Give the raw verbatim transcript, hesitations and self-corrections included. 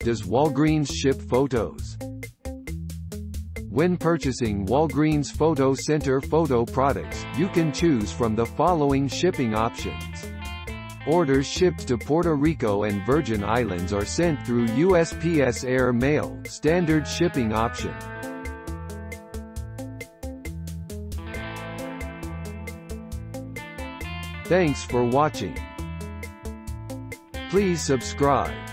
Does Walgreens ship photos? When purchasing Walgreens Photo Center photo products, you can choose from the following shipping options. Orders shipped to Puerto Rico and Virgin Islands are sent through U S P S Air Mail, standard shipping option. Thanks for watching. Please subscribe.